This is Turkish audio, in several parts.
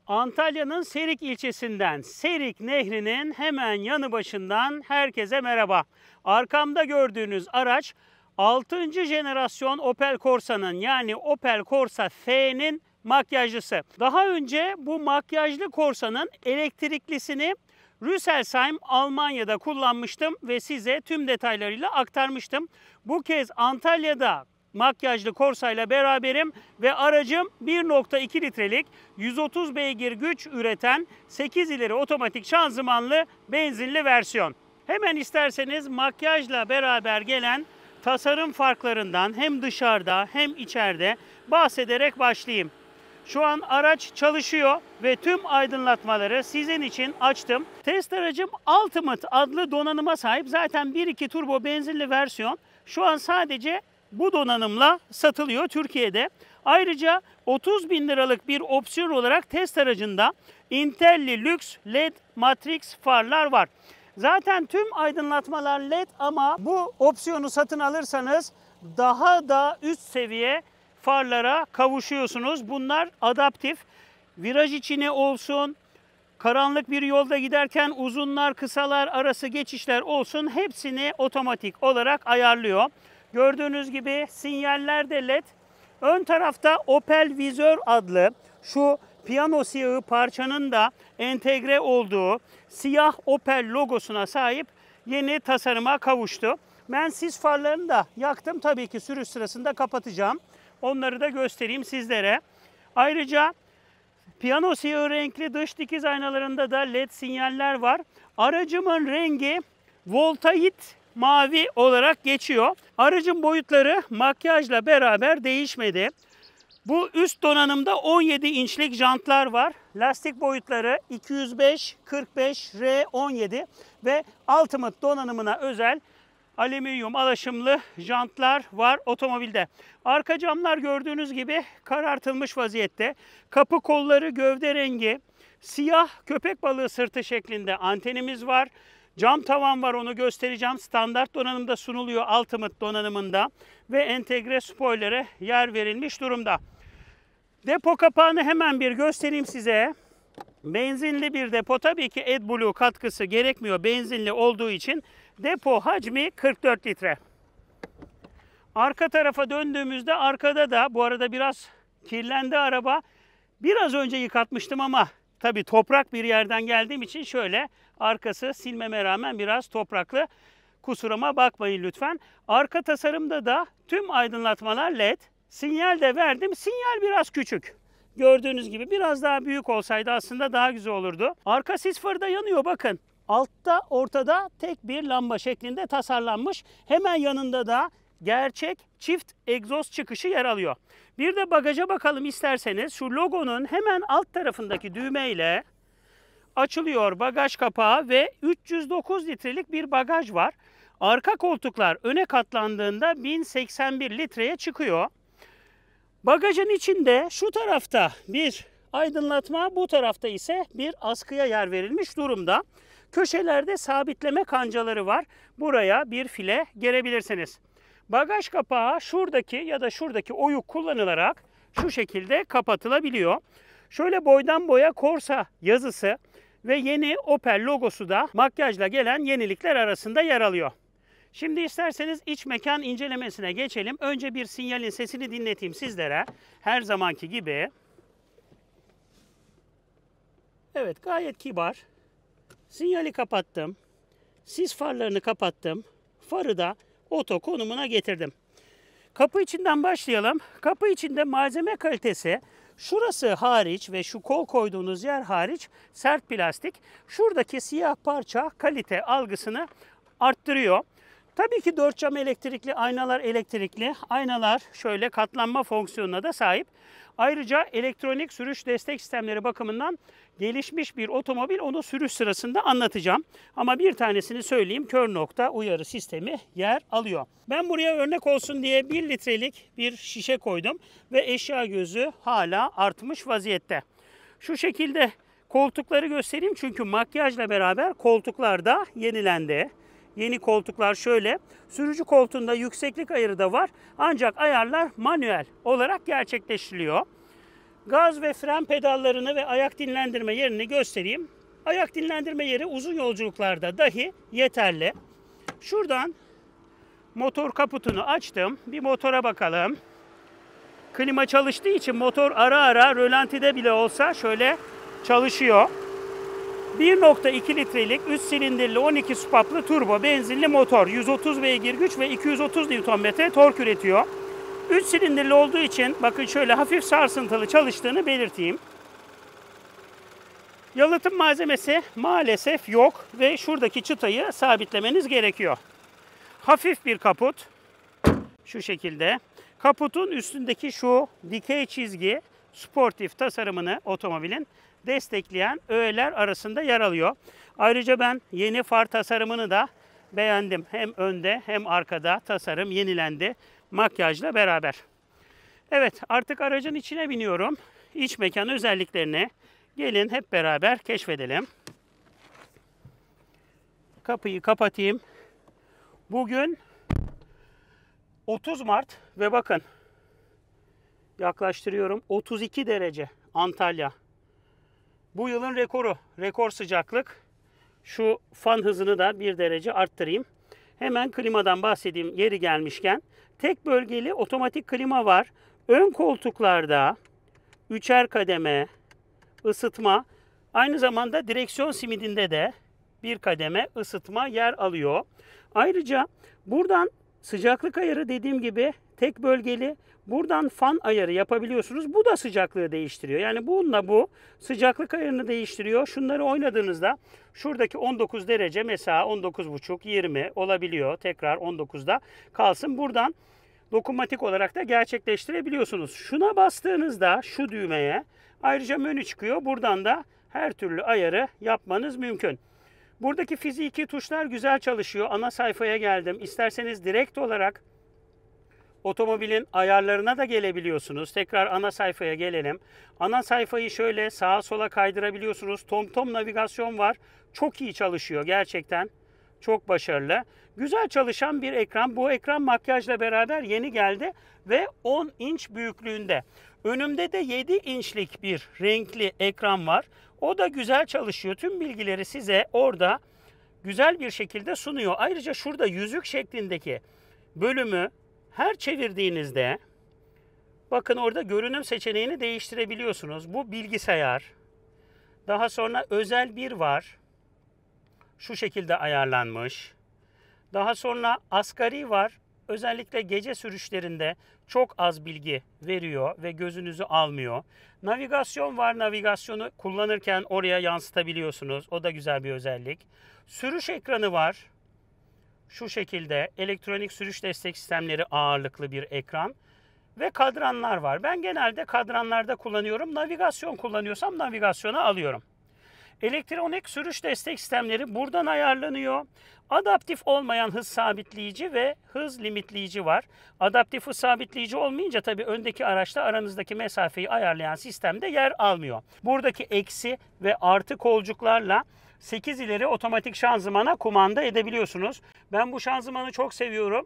Antalya'nın Serik ilçesinden, Serik Nehri'nin hemen yanı başından herkese merhaba. Arkamda gördüğünüz araç 6. jenerasyon Opel Corsa'nın yani Opel Corsa F'nin makyajlısı. Daha önce bu makyajlı Corsa'nın elektriklisini Rüsselsheim Almanya'da kullanmıştım ve size tüm detaylarıyla aktarmıştım. Bu kez Antalya'da makyajlı Corsa ile beraberim ve aracım 1.2 litrelik 130 beygir güç üreten 8 ileri otomatik şanzımanlı benzinli versiyon. Hemen isterseniz makyajla beraber gelen tasarım farklarından hem dışarıda hem içeride bahsederek başlayayım. Şu an araç çalışıyor ve tüm aydınlatmaları sizin için açtım. Test aracım Ultimate adlı donanıma sahip. Zaten 1.2 turbo benzinli versiyon şu an sadece bu donanımla satılıyor Türkiye'de. Ayrıca 30 bin liralık bir opsiyon olarak test aracında Intelli Lux LED Matrix farlar var. Zaten tüm aydınlatmalar LED ama bu opsiyonu satın alırsanız daha da üst seviye farlara kavuşuyorsunuz. Bunlar adaptif. Viraj içine olsun, karanlık bir yolda giderken uzunlar, kısalar arası geçişler olsun hepsini otomatik olarak ayarlıyor. Gördüğünüz gibi sinyaller de LED. Ön tarafta Opel Vizör adlı şu piyano siyahı parçanın da entegre olduğu siyah Opel logosuna sahip yeni tasarıma kavuştu. Ben sis farlarını da yaktım. Tabii ki sürüş sırasında kapatacağım. Onları da göstereyim sizlere. Ayrıca piyano siyahı renkli dış dikiz aynalarında da LED sinyaller var. Aracımın rengi voltait mavi olarak geçiyor. Aracın boyutları makyajla beraber değişmedi. Bu üst donanımda 17 inçlik jantlar var. Lastik boyutları 205, 45, R17 ve Ultimate donanımına özel alüminyum alaşımlı jantlar var otomobilde. Arka camlar gördüğünüz gibi karartılmış vaziyette. Kapı kolları gövde rengi. Siyah köpek balığı sırtı şeklinde antenimiz var. Cam tavan var, onu göstereceğim. Standart donanımda sunuluyor Ultimate donanımında. Ve entegre spoilere yer verilmiş durumda. Depo kapağını hemen bir göstereyim size. Benzinli bir depo, tabii ki AdBlue katkısı gerekmiyor benzinli olduğu için. Depo hacmi 44 litre. Arka tarafa döndüğümüzde arkada da bu arada biraz kirlendi araba. Biraz önce yıkatmıştım ama tabii toprak bir yerden geldiğim için şöyle arkası silmeme rağmen biraz topraklı. Kusuruma bakmayın lütfen. Arka tasarımda da tüm aydınlatmalar LED. Sinyal de verdim. Sinyal biraz küçük. Gördüğünüz gibi biraz daha büyük olsaydı aslında daha güzel olurdu. Arka sis farı da yanıyor bakın. Altta ortada tek bir lamba şeklinde tasarlanmış. Hemen yanında da gerçek çift egzoz çıkışı yer alıyor. Bir de bagaja bakalım isterseniz. Şu logonun hemen alt tarafındaki düğmeyle açılıyor bagaj kapağı ve 309 litrelik bir bagaj var. Arka koltuklar öne katlandığında 1081 litreye çıkıyor. Bagajın içinde şu tarafta bir aydınlatma, bu tarafta ise bir askıya yer verilmiş durumda. Köşelerde sabitleme kancaları var. Buraya bir file gerebilirsiniz. Bagaj kapağı şuradaki ya da şuradaki oyuk kullanılarak şu şekilde kapatılabiliyor. Şöyle boydan boya Corsa yazısı ve yeni Opel logosu da makyajla gelen yenilikler arasında yer alıyor. Şimdi isterseniz iç mekan incelemesine geçelim. Önce bir sinyalin sesini dinleteyim sizlere. Her zamanki gibi. Evet, gayet kibar. Sinyali kapattım. Sis farlarını kapattım. Farı da oto konumuna getirdim. Kapı içinden başlayalım. Kapı içinde malzeme kalitesi şurası hariç ve şu kol koyduğunuz yer hariç sert plastik. Şuradaki siyah parça kalite algısını arttırıyor. Tabii ki 4 cam elektrikli, aynalar elektrikli. Aynalar şöyle katlanma fonksiyonuna da sahip. Ayrıca elektronik sürüş destek sistemleri bakımından gelişmiş bir otomobil. Onu sürüş sırasında anlatacağım. Ama bir tanesini söyleyeyim. Kör nokta uyarı sistemi yer alıyor. Ben buraya örnek olsun diye 1 litrelik bir şişe koydum. Ve eşya gözü hala artmış vaziyette. Şu şekilde koltukları göstereyim. Çünkü makyajla beraber koltuklar da yenilendi. Yeni koltuklar şöyle. Sürücü koltuğunda yükseklik ayarı da var. Ancak ayarlar manuel olarak gerçekleştiriliyor. Gaz ve fren pedallarını ve ayak dinlendirme yerini göstereyim. Ayak dinlendirme yeri uzun yolculuklarda dahi yeterli. Şuradan motor kaputunu açtım. Bir motora bakalım. Klima çalıştığı için motor ara ara rölantide bile olsa şöyle çalışıyor. 1.2 litrelik 3 silindirli 12 supaplı turbo benzinli motor. 130 beygir güç ve 230 Nm tork üretiyor. 3 silindirli olduğu için bakın şöyle hafif sarsıntılı çalıştığını belirteyim. Yalıtım malzemesi maalesef yok ve şuradaki çıtayı sabitlemeniz gerekiyor. Hafif bir kaput. Şu şekilde. Kaputun üstündeki şu dikey çizgi sportif tasarımını otomobilin destekleyen öğeler arasında yer alıyor. Ayrıca ben yeni far tasarımını da beğendim. Hem önde hem arkada tasarım yenilendi makyajla beraber. Evet, artık aracın içine biniyorum. İç mekan özelliklerini gelin hep beraber keşfedelim. Kapıyı kapatayım. Bugün 30 Mart ve bakın yaklaştırıyorum, 32 derece Antalya. Bu yılın rekoru, rekor sıcaklık. Şu fan hızını da 1 derece arttırayım. Hemen klimadan bahsedeyim yeri gelmişken. Tek bölgeli otomatik klima var. Ön koltuklarda 3'er kademe ısıtma. Aynı zamanda direksiyon simidinde de bir kademe ısıtma yer alıyor. Ayrıca buradan sıcaklık ayarı dediğim gibi tek bölgeli. Buradan fan ayarı yapabiliyorsunuz. Bu da sıcaklığı değiştiriyor. Yani bununla bu sıcaklık ayarını değiştiriyor. Şunları oynadığınızda şuradaki 19 derece mesela 19,5 20 olabiliyor. Tekrar 19'da kalsın. Buradan dokunmatik olarak da gerçekleştirebiliyorsunuz. Şuna bastığınızda şu düğmeye ayrıca menü çıkıyor. Buradan da her türlü ayarı yapmanız mümkün. Buradaki fiziki tuşlar güzel çalışıyor. Ana sayfaya geldim. İsterseniz direkt olarak otomobilin ayarlarına da gelebiliyorsunuz. Tekrar ana sayfaya gelelim. Ana sayfayı şöyle sağa sola kaydırabiliyorsunuz. TomTom navigasyon var. Çok iyi çalışıyor gerçekten. Çok başarılı. Güzel çalışan bir ekran. Bu ekran makyajla beraber yeni geldi ve 10 inç büyüklüğünde. Önümde de 7 inçlik bir renkli ekran var. O da güzel çalışıyor. Tüm bilgileri size orada güzel bir şekilde sunuyor. Ayrıca şurada yüzük şeklindeki bölümü her çevirdiğinizde bakın orada görünüm seçeneğini değiştirebiliyorsunuz. Bu bilgisayar. Daha sonra özel bir var. Şu şekilde ayarlanmış. Daha sonra asgari var. Özellikle gece sürüşlerinde çok az bilgi veriyor ve gözünüzü almıyor. Navigasyon var. Navigasyonu kullanırken oraya yansıtabiliyorsunuz. O da güzel bir özellik. Sürüş ekranı var. Şu şekilde elektronik sürüş destek sistemleri ağırlıklı bir ekran. Ve kadranlar var. Ben genelde kadranlarda kullanıyorum. Navigasyon kullanıyorsam navigasyona alıyorum. Elektronik sürüş destek sistemleri buradan ayarlanıyor. Adaptif olmayan hız sabitleyici ve hız limitleyici var. Adaptif hız sabitleyici olmayınca tabii öndeki araçla aranızdaki mesafeyi ayarlayan sistemde yer almıyor. Buradaki eksi ve artı kolcuklarla 8 ileri otomatik şanzımana kumanda edebiliyorsunuz. Ben bu şanzımanı çok seviyorum.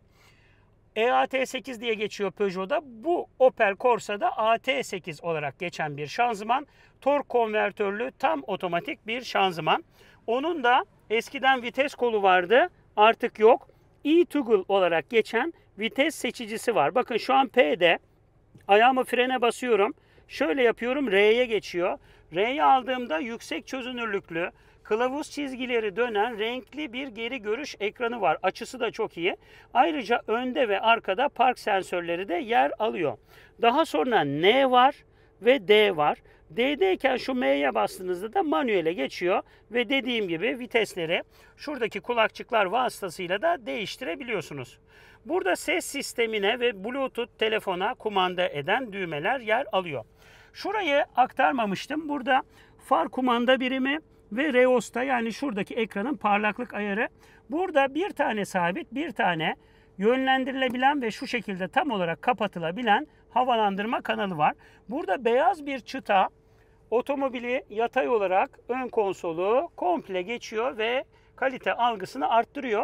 EAT8 diye geçiyor Peugeot'da. Bu Opel Corsa'da AT8 olarak geçen bir şanzıman. Tork konvertörlü tam otomatik bir şanzıman. Onun da eskiden vites kolu vardı. Artık yok. E-Toggle olarak geçen vites seçicisi var. Bakın şu an P'de ayağımı frene basıyorum. Şöyle yapıyorum, R'ye geçiyor. R'yi aldığımda yüksek çözünürlüklü, kılavuz çizgileri dönen renkli bir geri görüş ekranı var. Açısı da çok iyi. Ayrıca önde ve arkada park sensörleri de yer alıyor. Daha sonra N var ve D var. D'deyken şu M'ye bastığınızda da manuele geçiyor ve dediğim gibi vitesleri şuradaki kulakçıklar vasıtasıyla da değiştirebiliyorsunuz. Burada ses sistemine ve Bluetooth telefona kumanda eden düğmeler yer alıyor. Şurayı aktarmamıştım. Burada far kumanda birimi ve Reos'ta yani şuradaki ekranın parlaklık ayarı. Burada bir tane sabit, bir tane yönlendirilebilen ve şu şekilde tam olarak kapatılabilen havalandırma kanalı var. Burada beyaz bir çıta otomobili yatay olarak ön konsolu komple geçiyor ve kalite algısını arttırıyor.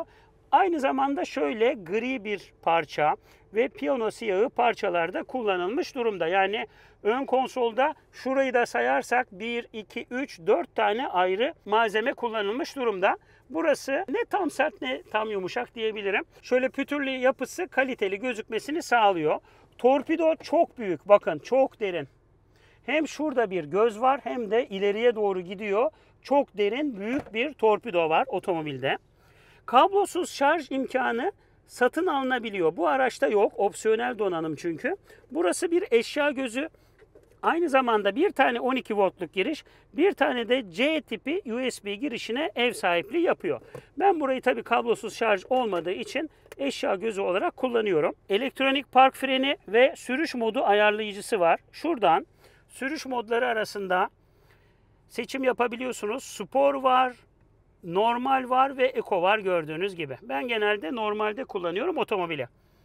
Aynı zamanda şöyle gri bir parça ve piyano siyahı parçalarda kullanılmış durumda. Yani ön konsolda şurayı da sayarsak 1, 2, 3, 4 tane ayrı malzeme kullanılmış durumda. Burası ne tam sert ne tam yumuşak diyebilirim. Şöyle pütürlü yapısı kaliteli gözükmesini sağlıyor. Torpido çok büyük, bakın çok derin. Hem şurada bir göz var hem de ileriye doğru gidiyor. Çok derin büyük bir torpido var otomobilde. Kablosuz şarj imkanı satın alınabiliyor. Bu araçta yok. Opsiyonel donanım çünkü. Burası bir eşya gözü. Aynı zamanda bir tane 12 voltluk giriş, bir tane de C tipi USB girişine ev sahipliği yapıyor. Ben burayı tabii kablosuz şarj olmadığı için eşya gözü olarak kullanıyorum. Elektronik park freni ve sürüş modu ayarlayıcısı var. Şuradan sürüş modları arasında seçim yapabiliyorsunuz. Spor var, normal var ve eko var gördüğünüz gibi. Ben genelde normalde kullanıyorum otomobili.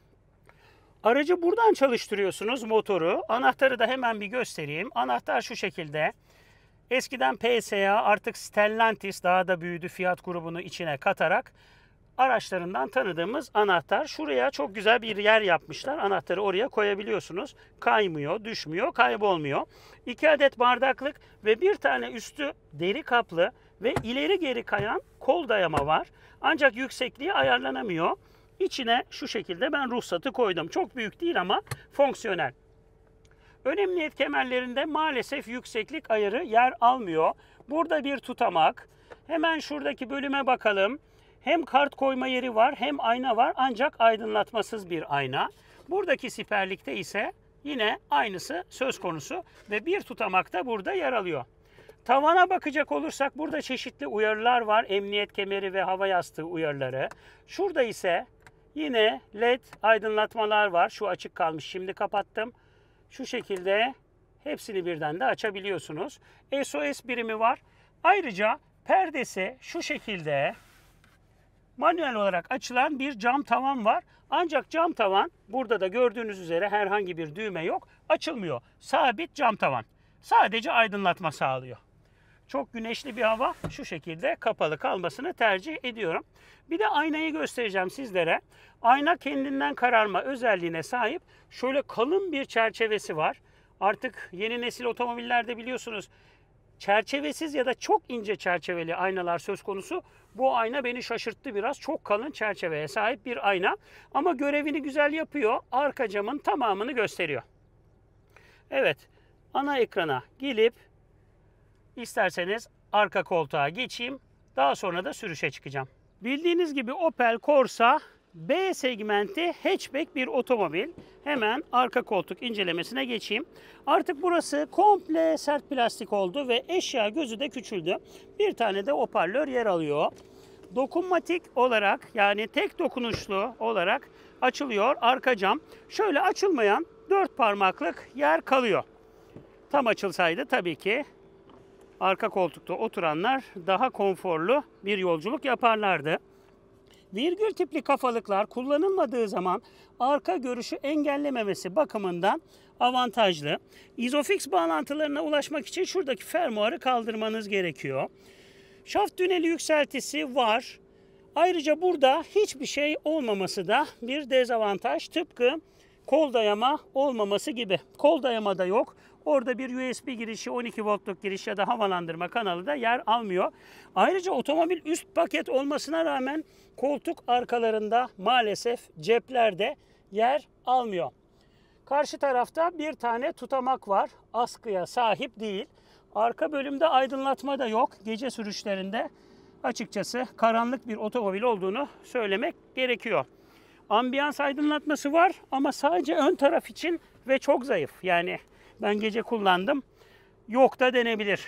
Aracı buradan çalıştırıyorsunuz, motoru. Anahtarı da hemen bir göstereyim. Anahtar şu şekilde. Eskiden PSA, artık Stellantis daha da büyüdü, Fiat grubunu içine katarak araçlarından tanıdığımız anahtar. Şuraya çok güzel bir yer yapmışlar. Anahtarı oraya koyabiliyorsunuz. Kaymıyor, düşmüyor, kaybolmuyor. 2 adet bardaklık ve bir tane üstü deri kaplı ve ileri geri kayan kol dayama var. Ancak yüksekliği ayarlanamıyor. İçine şu şekilde ben ruhsatı koydum. Çok büyük değil ama fonksiyonel. Ön emniyet kemerlerinde maalesef yükseklik ayarı yer almıyor. Burada bir tutamak. Hemen şuradaki bölüme bakalım. Hem kart koyma yeri var hem ayna var ancak aydınlatmasız bir ayna. Buradaki siperlikte ise yine aynısı söz konusu ve bir tutamak da burada yer alıyor. Tavana bakacak olursak burada çeşitli uyarılar var. Emniyet kemeri ve hava yastığı uyarıları. Şurada ise yine LED aydınlatmalar var. Şu açık kalmış, şimdi kapattım. Şu şekilde hepsini birden de açabiliyorsunuz. SOS birimi var. Ayrıca perdesi şu şekilde manuel olarak açılan bir cam tavan var. Ancak cam tavan burada da gördüğünüz üzere herhangi bir düğme yok. Açılmıyor. Sabit cam tavan. Sadece aydınlatma sağlıyor. Çok güneşli bir hava, şu şekilde kapalı kalmasını tercih ediyorum. Bir de aynayı göstereceğim sizlere. Ayna kendinden kararma özelliğine sahip. Şöyle kalın bir çerçevesi var. Artık yeni nesil otomobillerde biliyorsunuz çerçevesiz ya da çok ince çerçeveli aynalar söz konusu. Bu ayna beni şaşırttı biraz. Çok kalın çerçeveye sahip bir ayna. Ama görevini güzel yapıyor. Arka camın tamamını gösteriyor. Evet, ana ekrana gelip İsterseniz arka koltuğa geçeyim. Daha sonra da sürüşe çıkacağım. Bildiğiniz gibi Opel Corsa B segmenti hatchback bir otomobil. Hemen arka koltuk incelemesine geçeyim. Artık burası komple sert plastik oldu ve eşya gözü de küçüldü. Bir tane de hoparlör yer alıyor. Dokunmatik olarak, yani tek dokunuşlu olarak açılıyor arka cam. Şöyle açılmayan 4 parmaklık yer kalıyor. Tam açılsaydı tabii ki arka koltukta oturanlar daha konforlu bir yolculuk yaparlardı. Virgül tipli kafalıklar kullanılmadığı zaman arka görüşü engellememesi bakımından avantajlı. Isofix bağlantılarına ulaşmak için şuradaki fermuarı kaldırmanız gerekiyor. Şaft tüneli yükseltisi var. Ayrıca burada hiçbir şey olmaması da bir dezavantaj. Tıpkı kol dayama olmaması gibi. Kol dayama da yok. Orada bir USB girişi, 12 voltluk giriş ya da havalandırma kanalı da yer almıyor. Ayrıca otomobil üst paket olmasına rağmen koltuk arkalarında maalesef ceplerde yer almıyor. Karşı tarafta bir tane tutamak var. Askıya sahip değil. Arka bölümde aydınlatma da yok. Gece sürüşlerinde açıkçası karanlık bir otomobil olduğunu söylemek gerekiyor. Ambiyans aydınlatması var ama sadece ön taraf için ve çok zayıf. Yani ben gece kullandım. Yok da denebilir.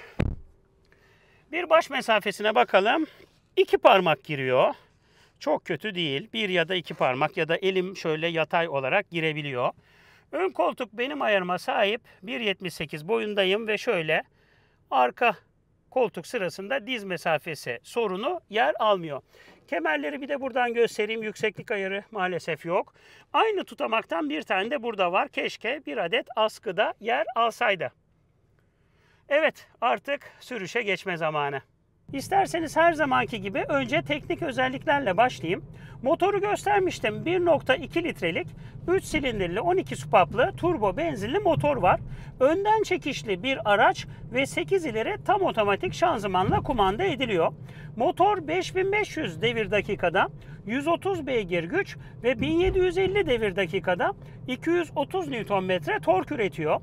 Bir baş mesafesine bakalım. 2 parmak giriyor. Çok kötü değil. 1 ya da 2 parmak ya da elim şöyle yatay olarak girebiliyor. Ön koltuk benim ayarıma sahip. 1.78 boyundayım ve şöyle arka koltuk sırasında diz mesafesi sorunu yer almıyor. Kemerleri bir de buradan göstereyim. Yükseklik ayarı maalesef yok. Aynı tutamaktan bir tane de burada var. Keşke bir adet askıda yer alsaydı. Evet, artık sürüşe geçme zamanı. İsterseniz her zamanki gibi önce teknik özelliklerle başlayayım. Motoru göstermiştim. 1.2 litrelik 3 silindirli 12 supaplı turbo benzinli motor var. Önden çekişli bir araç ve 8 ileri tam otomatik şanzımanla kumanda ediliyor. Motor 5500 devir dakikada 130 beygir güç ve 1750 devir dakikada 230 Nm tork üretiyor.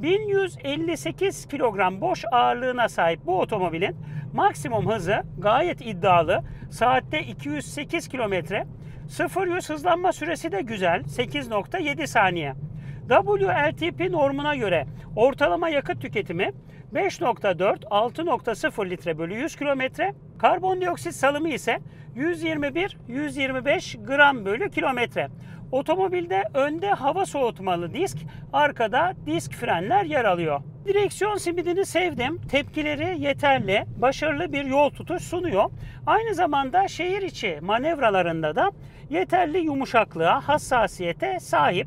1158 kilogram boş ağırlığına sahip bu otomobilin maksimum hızı gayet iddialı. Saatte 208 kilometre. 0-100 hızlanma süresi de güzel. 8.7 saniye. WLTP normuna göre ortalama yakıt tüketimi 5.4 6.0 litre bölü 100 kilometre. Karbondioksit salımı ise 121-125 gram bölü kilometre. Otomobilde önde hava soğutmalı disk, arkada disk frenler yer alıyor. Direksiyon simidini sevdim. Tepkileri yeterli, başarılı bir yol tutuş sunuyor. Aynı zamanda şehir içi manevralarında da yeterli yumuşaklığa, hassasiyete sahip.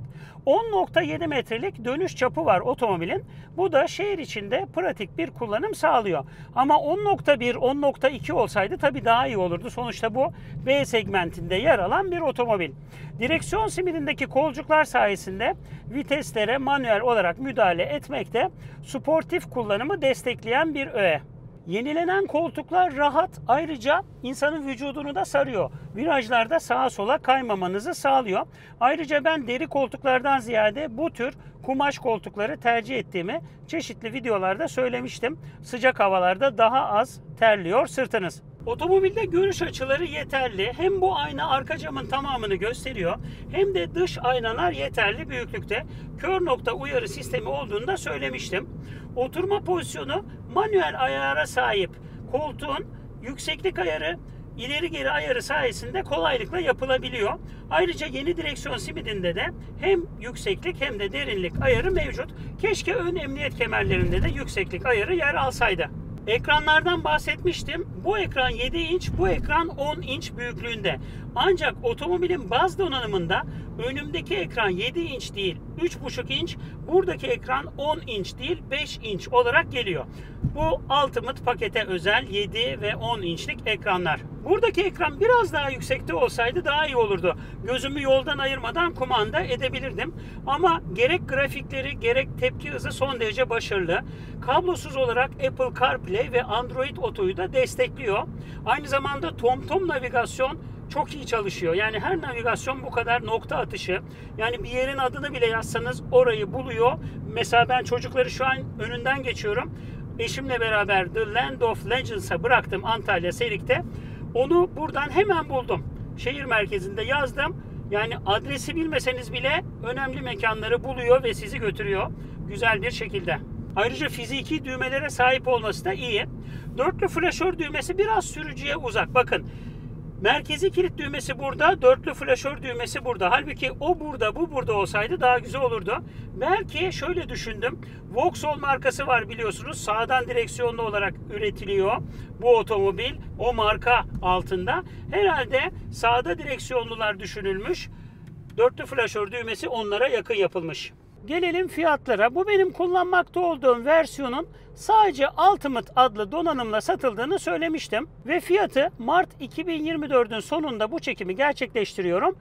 10.7 metrelik dönüş çapı var otomobilin. Bu da şehir içinde pratik bir kullanım sağlıyor. Ama 10.1, 10.2 olsaydı tabii daha iyi olurdu. Sonuçta bu B segmentinde yer alan bir otomobil. Direksiyon simidindeki kolcuklar sayesinde viteslere manuel olarak müdahale etmekte sportif kullanımı destekleyen bir öğe. Yenilenen koltuklar rahat, ayrıca insanın vücudunu da sarıyor. Virajlarda sağa sola kaymamanızı sağlıyor. Ayrıca ben deri koltuklardan ziyade bu tür kumaş koltukları tercih ettiğimi çeşitli videolarda söylemiştim. Sıcak havalarda daha az terliyor sırtınız. Otomobilde görüş açıları yeterli. Hem bu ayna arka camın tamamını gösteriyor hem de dış aynalar yeterli büyüklükte. Kör nokta uyarı sistemi olduğunu da söylemiştim. Oturma pozisyonu manuel ayara sahip. Koltuğun yükseklik ayarı, ileri geri ayarı sayesinde kolaylıkla yapılabiliyor. Ayrıca yeni direksiyon simidinde de hem yükseklik hem de derinlik ayarı mevcut. Keşke ön emniyet kemerlerinde de yükseklik ayarı yer alsaydı. Ekranlardan bahsetmiştim. Bu ekran 7 inç, bu ekran 10 inç büyüklüğünde. Ancak otomobilin baz donanımında önümdeki ekran 7 inç değil 3,5 inç, buradaki ekran 10 inç değil 5 inç olarak geliyor. Bu Ultimate pakete özel 7 ve 10 inçlik ekranlar. Buradaki ekran biraz daha yüksekte olsaydı daha iyi olurdu. Gözümü yoldan ayırmadan kumanda edebilirdim. Ama gerek grafikleri gerek tepki hızı son derece başarılı. Kablosuz olarak Apple CarPlay ve Android Auto'yu da destekliyor. Aynı zamanda TomTom navigasyon çok iyi çalışıyor. Yani her navigasyon bu kadar nokta atışı. Yani bir yerin adını bile yazsanız orayı buluyor. Mesela ben çocukları şu an önünden geçiyorum. Eşimle beraber The Land of Legends'a bıraktım Antalya Serik'te. Onu buradan hemen buldum. Şehir merkezinde yazdım. Yani adresi bilmeseniz bile önemli mekanları buluyor ve sizi götürüyor. Güzel bir şekilde. Ayrıca fiziki düğmelere sahip olması da iyi. Dörtlü flaşör düğmesi biraz sürücüye uzak. Bakın. Merkezi kilit düğmesi burada, dörtlü flaşör düğmesi burada. Halbuki o burada, bu burada olsaydı daha güzel olurdu. Belki şöyle düşündüm. Vauxhall markası var biliyorsunuz. Sağdan direksiyonlu olarak üretiliyor bu otomobil. O marka altında. Herhalde sağda direksiyonlular düşünülmüş. Dörtlü flaşör düğmesi onlara yakın yapılmış. Gelelim fiyatlara. Bu benim kullanmakta olduğum versiyonun sadece Ultimate adlı donanımla satıldığını söylemiştim. Ve fiyatı Mart 2024'ün sonunda bu çekimi gerçekleştiriyorum.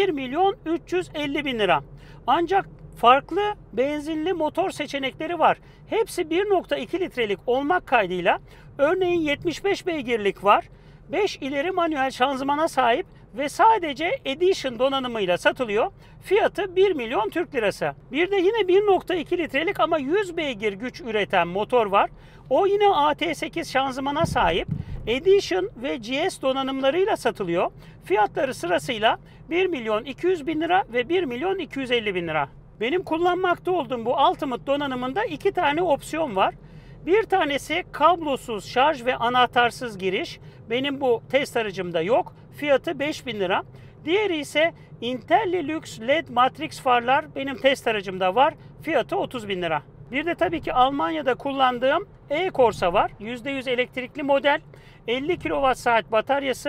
1.350.000 lira. Ancak farklı benzinli motor seçenekleri var. Hepsi 1.2 litrelik olmak kaydıyla örneğin 75 beygirlik var. 5 ileri manuel şanzımana sahip ve sadece Edition donanımıyla satılıyor. Fiyatı 1 milyon Türk lirası. Bir de yine 1.2 litrelik ama 100 beygir güç üreten motor var. O yine AT8 şanzımana sahip. Edition ve GS donanımlarıyla satılıyor. Fiyatları sırasıyla 1 milyon 200 bin lira ve 1 milyon 250 bin lira. Benim kullanmakta olduğum bu Ultimate donanımında 2 tane opsiyon var. Bir tanesi kablosuz şarj ve anahtarsız giriş. Benim bu test aracımda yok. Fiyatı 5.000 lira. Diğeri ise IntelliLux LED Matrix farlar benim test aracımda var. Fiyatı 30.000 lira. Bir de tabii ki Almanya'da kullandığım E-Corsa var. %100 elektrikli model. 50 kWh bataryası.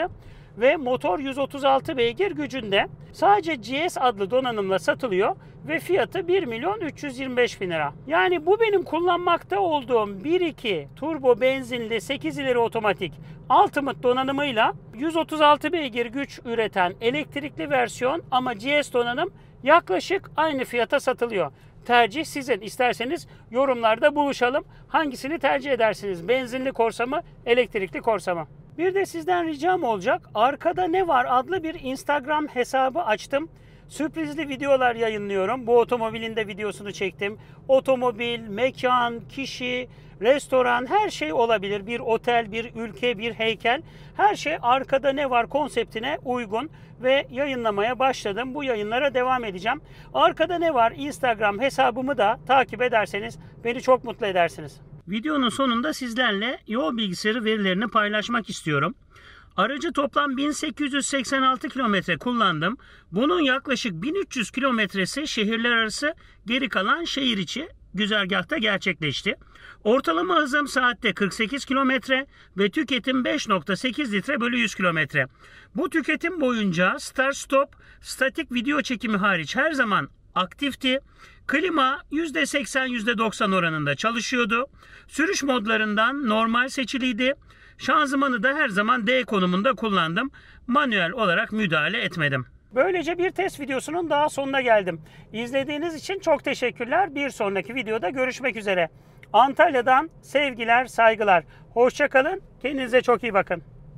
ve motor 136 beygir gücünde. Sadece GS adlı donanımla satılıyor ve fiyatı 1.325.000 lira. Yani bu benim kullanmakta olduğum 1.2 turbo benzinli 8 ileri otomatik Ultimate donanımıyla 136 beygir güç üreten elektrikli versiyon ama GS donanım yaklaşık aynı fiyata satılıyor. Tercih sizin. İsterseniz yorumlarda buluşalım. Hangisini tercih edersiniz? Benzinli Corsa mı, elektrikli Corsa mı? Bir de sizden ricam olacak. Arkada ne var adlı bir Instagram hesabı açtım. Sürprizli videolar yayınlıyorum. Bu otomobilin de videosunu çektim. Otomobil, mekan, kişi, restoran, her şey olabilir. Bir otel, bir ülke, bir heykel. Her şey arkada ne var konseptine uygun ve yayınlamaya başladım. Bu yayınlara devam edeceğim. Arkada ne var Instagram hesabımı da takip ederseniz beni çok mutlu edersiniz. Videonun sonunda sizlerle yol bilgisayarı verilerini paylaşmak istiyorum. Aracı toplam 1886 kilometre kullandım. Bunun yaklaşık 1300 kilometresi şehirler arası, geri kalan şehir içi güzergahta gerçekleşti. Ortalama hızım saatte 48 kilometre ve tüketim 5.8 litre bölü 100 kilometre. Bu tüketim boyunca start stop, statik video çekimi hariç her zaman aktifti. Klima %80 %90 oranında çalışıyordu. Sürüş modlarından normal seçiliydi. Şanzımanı da her zaman D konumunda kullandım. Manuel olarak müdahale etmedim. Böylece bir test videosunun daha sonuna geldim. İzlediğiniz için çok teşekkürler. Bir sonraki videoda görüşmek üzere. Antalya'dan sevgiler, saygılar. Hoşça kalın. Kendinize çok iyi bakın.